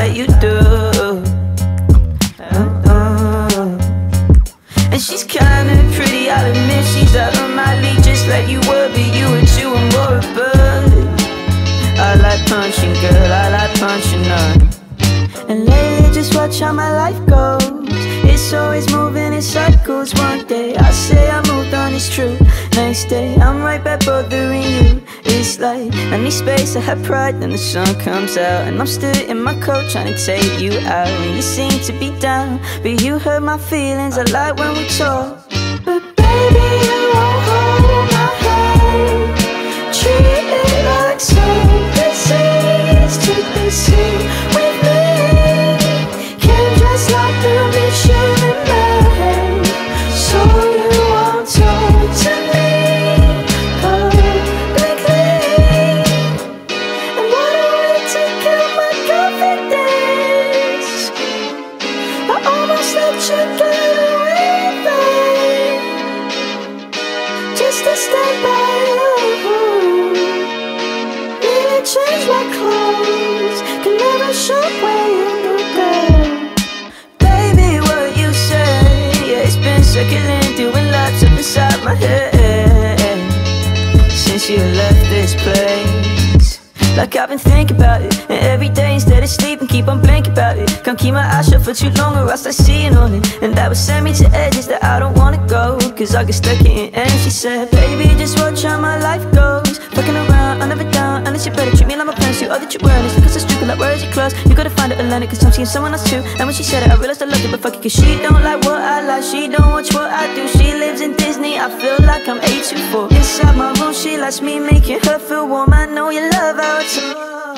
that you do. And she's kinda pretty, I'll admit she's out of my league, just like you were, but you were too more a bird. I like punching, girl, I like punching her. And lately just watch how my life goes. It's always moving in cycles. One day I say I moved on, it's true. Next day I'm right back bothering you. It's like I need space, I have pride, then the sun comes out and I'm still in my coat trying to take you out. And you seem to be down, but you hurt my feelings. I like when we talk, but baby you won't hold my hand. Treat it like something serious to be seen with me. Can't dress like the michelin man, so you won't talk to me publicly. And what a way to kill my confidence. I almost let you get away with it, just to stay by you. Need to change my clothes, can never show where you go. Baby, what you say, yeah, it's been circling, doing laps up inside my head since you left this place. Like I've been thinking about it, and every day instead of sleeping, keep on blinking about it. Can't keep my eyes shut for too long or else I seeing on it. And that would send me to edges that I don't wanna go, cause I get stuck in it. And she said, baby, just watch how my life goes. Fucking around, I'm never down, unless you better treat me like my plans. You all that you're wearing is because it's stupid, like where is your clothes? You gotta find it Atlantic, cause I'm seeing someone else too. And when she said it, I realized I loved it, but fuck it, cause she don't like what I like, she don't watch what I do. She lives in Disney, I feel like I'm 824. Inside my room, she likes me making her feel warm. I know you love how it's all.